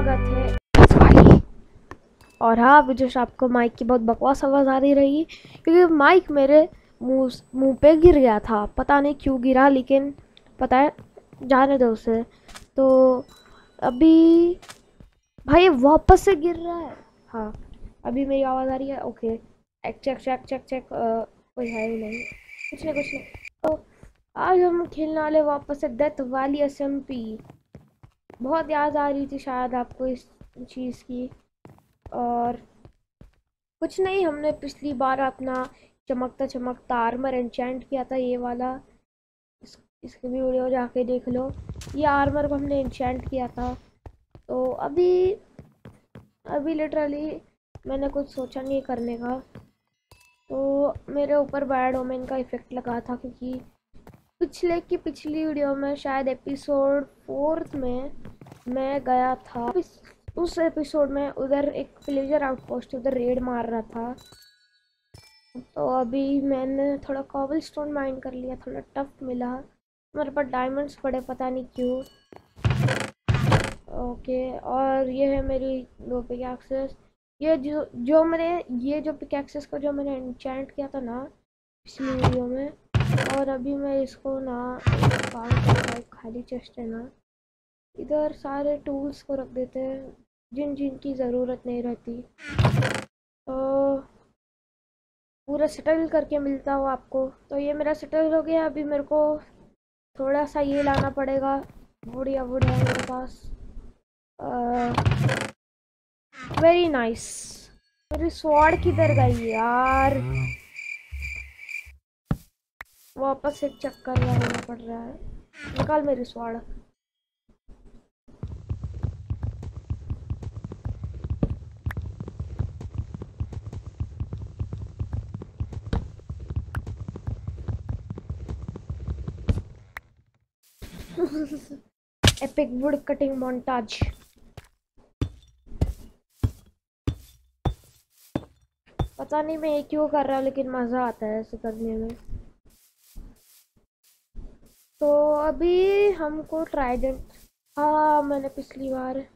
स्वागत है। और हाँ, अभी जो आपको माइक की बहुत बकवास आवाज़ आ रही रहेगी क्योंकि माइक मेरे मुंह पे गिर गया था। पता नहीं क्यों गिरा, लेकिन पता है, जाने दो उसे। तो अभी भाई वापस से गिर रहा है। हाँ, अभी मेरी आवाज़ आ रही है? Okay, check check check check. कोई है ही नहीं, कुछ नहीं। तो आज हम खेलने वाले वापस से डेथ वाली SMP। बहुत याद आ रही थी शायद आपको इस चीज़ की। और कुछ नहीं, हमने पिछली बार अपना चमकता चमकता आर्मर एन्चेंट किया था, ये वाला। इसकी भी वीडियो जाके देख लो। ये आर्मर को हमने एन्चेंट किया था। तो अभी लिटरली मैंने कुछ सोचा नहीं करने का, तो मेरे ऊपर बैड ओमेन का इफ़ेक्ट लगा था क्योंकि पिछली वीडियो में शायद एपिसोड 4 में मैं गया था। उस एपिसोड में उधर एक विलेजर आउटपोस्ट, उधर रेड मार रहा था। तो अभी मैंने थोड़ा कॉबल स्टोन माइन कर लिया, थोड़ा टफ मिला। मेरे पास डायमंड्स पड़े, पता नहीं क्यों। ओके, और ये है मेरी 2 पिकैक्सेस। ये जो पिकैक्सेस को जो मैंने एन्चेंट किया था ना पिछली वीडियो में। और अभी मैं इसको ना खाली चेस्ट है ना, इधर सारे टूल्स को रख देते हैं जिनकी ज़रूरत नहीं रहती। तो पूरा सेटल करके मिलता हो आपको। तो ये मेरा सेटल हो गया। अभी मेरे को थोड़ा सा ये लाना पड़ेगा। बढ़िया मेरे पास। Very nice. मेरी स्वॉर्ड किधर गई यार? वापस एक चक्कर लगाना पड़ रहा है। निकाल मेरी sword. Epic wood cutting montage. पता नहीं मैं ये क्यों कर रहा हूँ, लेकिन मज़ा आता है ऐसे करने में। तो अभी हमको ट्राइडेंट, हाँ मैंने पिछली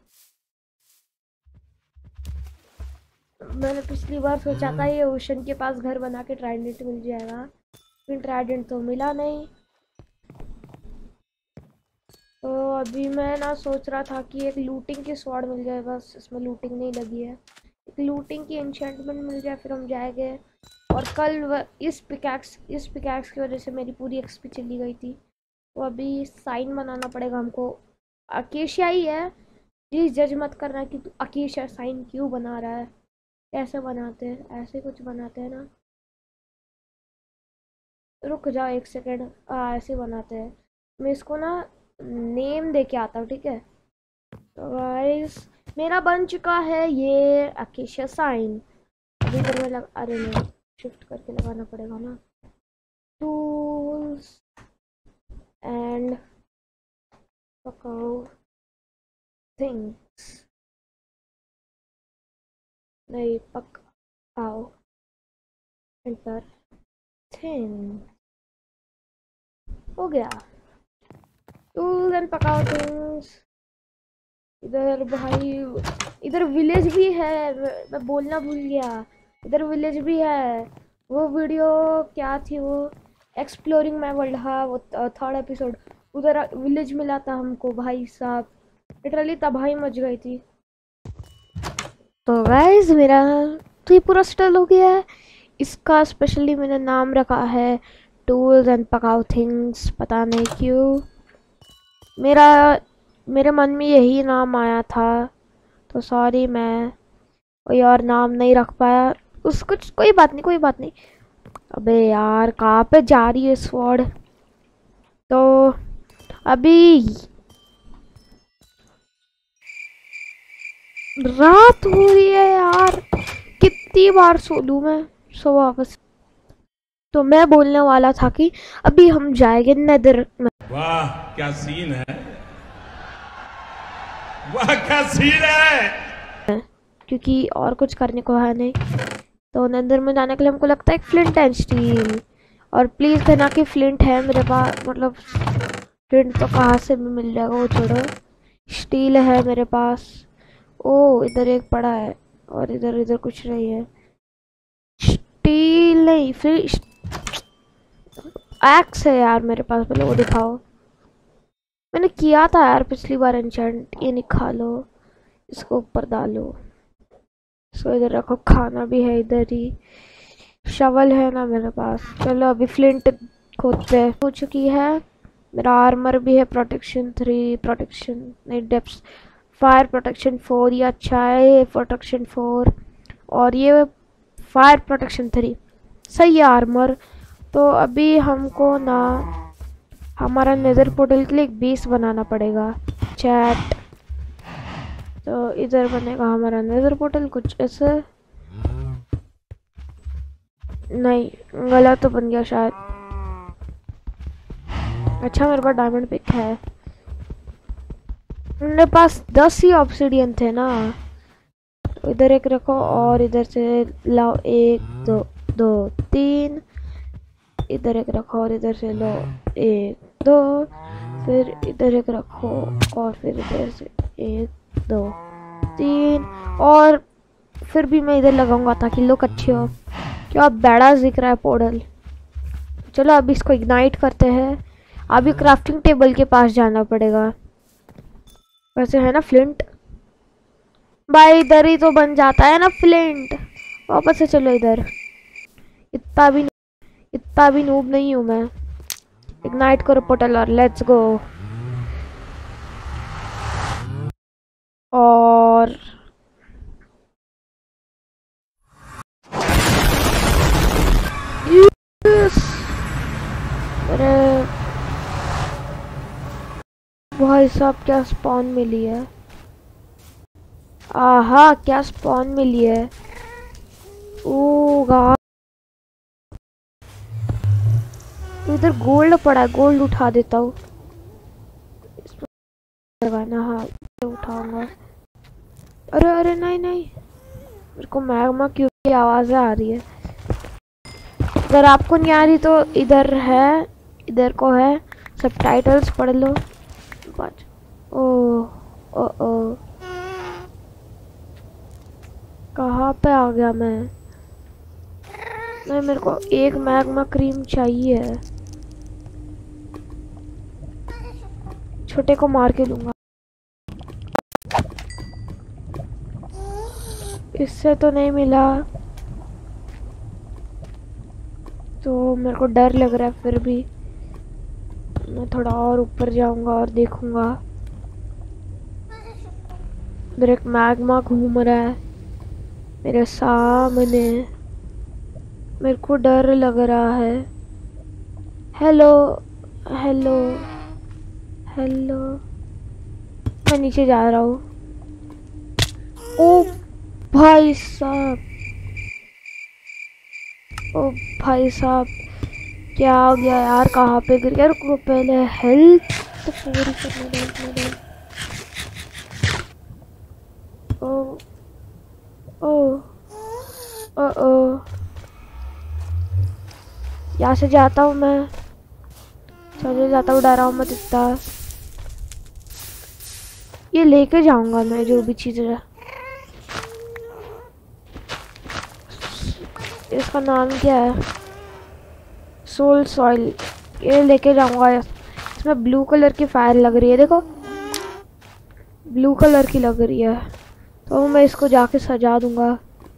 बार सोचा था ये ओशन के पास घर बना के ट्राइडेंट मिल जाएगा, लेकिन ट्राइडेंट तो मिला नहीं। तो अभी मैं ना सोच रहा था कि एक लूटिंग की स्वॉर्ड मिल जाए, बस इसमें लूटिंग नहीं लगी है। एक लूटिंग की एन्चेंटमेंट मिल जाए, फिर हम जाएंगे। और कल इस पिकैक्स की वजह से मेरी पूरी XP चली गई थी। तो अभी साइन बनाना पड़ेगा हमको। अकेशिया ही है, प्लीज़ जज मत करना कि तू अकेशिया साइन क्यों बना रहा है। कैसे बनाते हैं? ऐसे कुछ बनाते हैं ना। रुक जाओ 1 सेकेंड। ऐसे बनाते हैं। मैं इसको ना नेम दे के आता हूँ, ठीक है? तो गाइस मेरा बन चुका है ये अकेशिया साइन। अभी इधर में अरे नहीं, शिफ्ट करके लगाना पड़ेगा ना। टूल्स एंड पकाओ थिंग्स, नहीं पकाओ एंटर थिंग। हो गया। टूल्स एंड पकाओ थिंग्स। इधर भाई, इधर विलेज भी है, मैं बोलना भूल गया। इधर विलेज भी है। वो वीडियो क्या थी वो, एक्सप्लोरिंग माय वर्ल्ड। हाँ, वो 3rd एपिसोड। उधर विलेज मिला था हमको भाई साहब, लिटरली तबाही मच गई थी। तो गाइस मेरा तो ये पूरा सेटल हो गया है। इसका स्पेशली मैंने नाम रखा है टूल्स एंड पकाओ थिंग्स। पता नहीं क्यों मेरे मन में यही नाम आया था, तो सॉरी मैं कोई और नाम नहीं रख पाया। कोई बात नहीं। अबे यार कहाँ पे जा रही है स्वॉर्ड? तो अभी रात हो रही है यार, कितनी बार सो लूं मैं? सो वापस। तो मैं बोलने वाला था कि अभी हम जाएंगे नेदर में। वाह क्या सीन है, वाह क्या सीन है। क्योंकि और कुछ करने को है नहीं। तो नेदर में जाने के लिए हमको लगता है एक फ्लिंट एंड स्टील। और प्लीज़ कहना कि फ्लिंट है मेरे पास, मतलब फ्लिंट तो कहाँ से भी मिल जाएगा, वो छोड़ो। स्टील है मेरे पास, ओ इधर एक पड़ा है और इधर इधर कुछ नहीं है। स्टील नहीं, फिर एक्स है यार मेरे पास, पहले वो दिखाओ। मैंने किया था यार पिछली बार एन्चेंट। ये निकालो, इसको ऊपर डालो, इसको इधर रखो। खाना भी है इधर ही, शवल है ना मेरे पास। चलो अभी फ्लिंट खोदते हो चुकी है। मेरा आर्मर भी है, प्रोटेक्शन 3, प्रोटेक्शन नहीं, डेप्थ, फायर प्रोटेक्शन 4, ये अच्छा है। ये प्रोटेक्शन 4 और ये फायर प्रोटेक्शन 3, सही है आर्मर। तो अभी हमको ना हमारा नेदर पोर्टल के लिए एक बेस बनाना पड़ेगा। चैट, तो इधर बनेगा हमारा नेदर पोर्टल कुछ ऐसे। नहीं, गलत तो बन गया शायद। अच्छा मेरे पास डायमंड पिक है। मेरे पास 10 ही ऑब्सिडियन थे ना, तो इधर एक रखो और इधर से लाओ 1 2 2 3, इधर एक रखो और इधर से लो 1 2, फिर इधर एक रखो और फिर इधर से 1 2 3, और फिर भी मैं इधर लगाऊंगा ताकि लुक अच्छी हो। क्या बड़ा दिख रहा है पोर्टल। चलो अभी इसको इग्नाइट करते हैं। अभी क्राफ्टिंग टेबल के पास जाना पड़ेगा। वैसे है ना फ्लिंट भाई, इधर ही तो बन जाता है ना फ्लिंट। वापस से चलो इधर। इतना भी नूब नहीं हूँ मैं। इग्नाइट करो पोर्टल और लेट्स गो। और अरे भाई साहब क्या स्पॉन मिली है। आहा क्या स्पॉन मिली है। ओ गाइस, तो इधर गोल्ड पड़ा है, गोल्ड उठा देता हूँ। लगाना, हाँ उठाऊंगा। अरे अरे नहीं नहीं, मेरे को मैग्मा क्यों की आवाज़ें आ रही है। अगर आपको नहीं आ रही तो इधर है, इधर को है, सबटाइटल्स पढ़ लो। ओ ओ ओ, कहाँ पे आ गया मैं। नहीं, मेरे को एक मैग्मा क्रीम चाहिए। छोटे को मार के लूंगा। इससे तो नहीं मिला, तो मेरे को डर लग रहा है। फिर भी मैं थोड़ा और ऊपर जाऊंगा और देखूंगा। इधर एक मैग्मा घूम रहा है मेरे सामने, मेरे को डर लग रहा है। हेलो हेलो हेलो, मैं नीचे जा रहा हूँ। ओ भाई साहब, ओ भाई साहब क्या हो गया यार, कहाँ पे गिर गया। रुको पहले हेल्थ तो पूरी करने दे। ओ ओ ओ ओ, यहाँ से जाता हूँ मैं, चले जाता हूँ, डरा हूँ मत इतना। ये लेके जाऊंगा मैं जो भी चीज़ है। इसका नाम क्या है, सोल सॉइल, ये लेके जाऊंगा। इसमें ब्लू कलर की फायर लग रही है, देखो ब्लू कलर की लग रही है, तो मैं इसको जाके सजा दूंगा।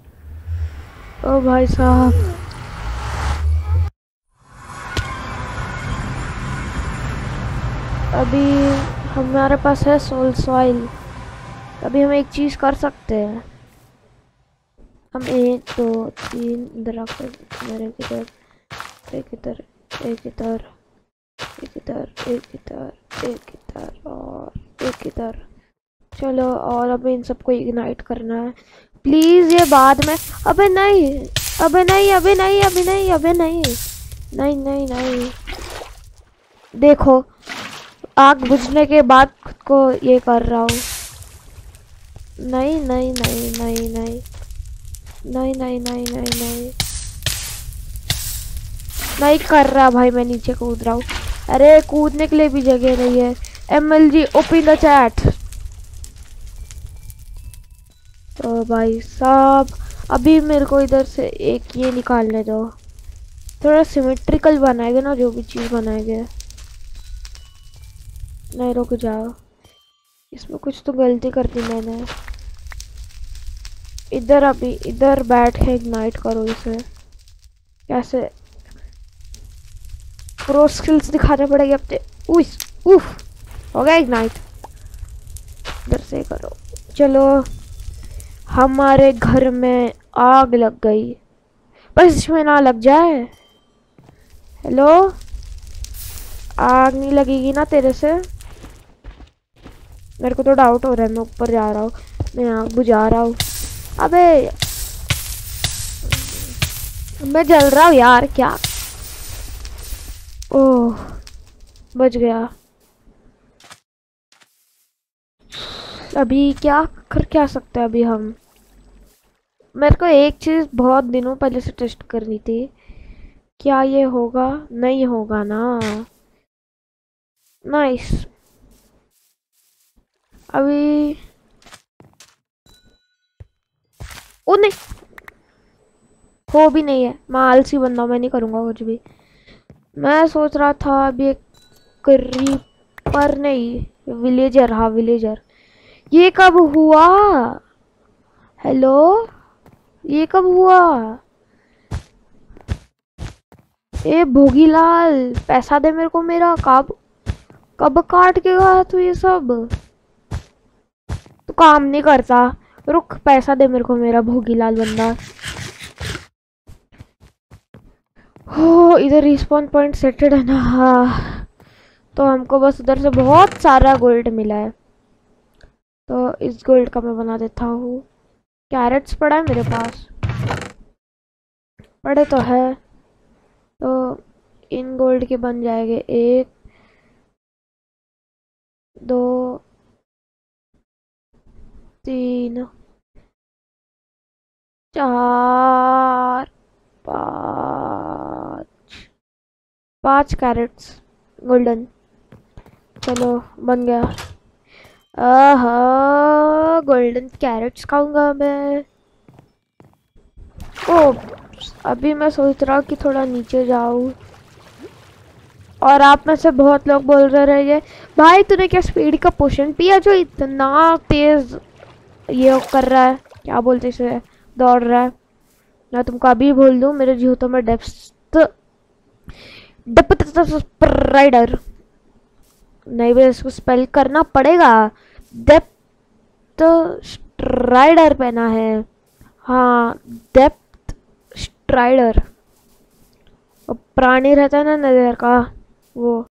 ओ भाई साहब, अभी हमारे पास है सोल सॉइल। अभी हम एक चीज़ कर सकते हैं। हम 1 2 3 इधर रख, मेरे इधर एक इधर एक इधर एक इधर एक इधर एक इधर और एक इधर। चलो, और अभी इन सबको इग्नाइट करना है। प्लीज ये बाद में। अबे नहीं, अबे नहीं, अबे नहीं, अबे नहीं, अबे नहीं, नहीं नहीं नहीं। देखो आग बुझने के बाद खुद को ये कर रहा हूँ। नहीं नहीं नहीं नहीं नहीं नहीं नहीं नहीं नहीं नहीं नहीं कर रहा भाई, मैं नीचे कूद रहा हूँ। अरे कूदने के लिए भी जगह नहीं है। MLG open the chat. तो भाई साहब अभी मेरे को इधर से एक ये निकालने दो, थोड़ा सिमेट्रिकल बनाएंगे ना जो भी चीज़ बनाएंगे। नहीं रुक जाओ, इसमें कुछ तो गलती कर दी मैंने। इधर अभी इधर बैठ के इग्नाइट करो इसे। कैसे प्रो स्किल्स दिखाने पड़ेगी अपने। उफ हो गया इग्नाइट। इधर से करो। चलो हमारे घर में आग लग गई, बस इसमें ना लग जाए। हेलो, आग नहीं लगेगी ना तेरे से? मेरे को तो डाउट हो रहा है। मैं ऊपर जा रहा हूँ, मैं आग बुझा रहा हूँ। अबे मैं जल रहा हूँ यार, क्या? ओह बच गया। अभी क्या सकते हैं अभी हम? मेरे को एक चीज बहुत दिनों पहले से टेस्ट करनी थी। क्या ये होगा? नहीं होगा ना। नाइस। अभी ओ नहीं, हो भी नहीं है। मैं आलसी बंदा हूं, मैं नहीं करूंगा कुछ भी। मैं सोच रहा था अभी एक क्रीपर नहीं, विलेजर। हाँ विलेजर। ये कब हुआ? हेलो, ये कब हुआ? ए भोगीलाल, पैसा दे मेरे को मेरा। कब कब काट के गया तू ये सब? तू काम नहीं करता। रुक, पैसा दे मेरे को मेरा, भोगीलाल बंदा। हो इधर रिस्पॉन पॉइंट सेटेड है ना? हाँ, तो हमको बस उधर से बहुत सारा गोल्ड मिला है, तो इस गोल्ड का मैं बना देता हूँ। कैरेट्स पड़ा है मेरे पास, पड़े तो है। तो इन गोल्ड के बन जाएंगे 1 2 3 4 5 कैरेट्स गोल्डन। चलो बन गया। आहा, गोल्डन कैरेट्स खाऊंगा मैं। ओ अभी मैं सोच रहा हूँ कि थोड़ा नीचे जाऊँ। और आप में से बहुत लोग बोल रहे हैं भाई तूने क्या स्पीड का पोशन पिया जो इतना तेज ये कर रहा है, क्या बोलते इसे, दौड़ रहा है? मैं तुमको अभी बोल दूं, मेरे जूतों में डेप्थ डेप्थ राइडर नहीं, बस इसको स्पेल करना पड़ेगा। डेप्थ स्ट्राइडर पहना है। हाँ डेप्थ स्ट्राइडर, प्राणी रहता है ना नजर का, वो